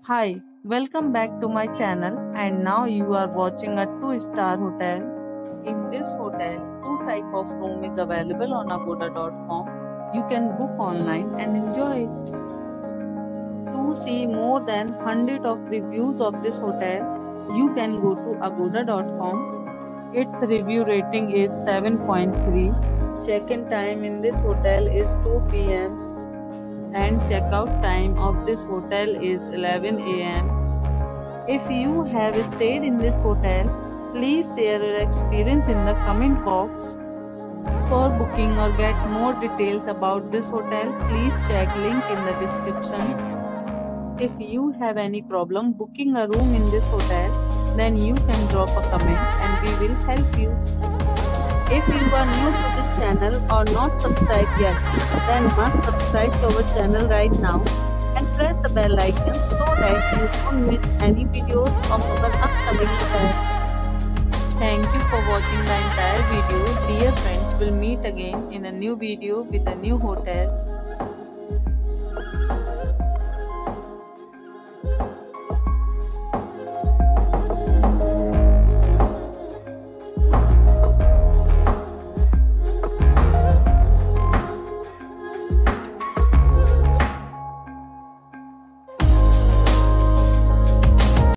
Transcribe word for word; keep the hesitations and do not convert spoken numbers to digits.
Hi, welcome back to my channel and now you are watching a two star hotel. In this hotel, two type of room is available on agoda dot com. You can book online and enjoy it. To see more than one hundred of reviews of this hotel, you can go to agoda dot com. Its review rating is seven point three. Check-in time in this hotel is two p m and checkout time of this hotel is eleven a m If you have stayed in this hotel, please share your experience in the comment box. For booking or get more details about this hotel, please check link in the description. If you have any problem booking a room in this hotel, then you can drop a comment and we will help you. If you are new to this channel or not subscribed yet, then must subscribe to our channel right now and press the bell icon so that you don't miss any videos of our upcoming hotel. Thank you for watching the entire video. Dear friends, we'll meet again in a new video with a new hotel.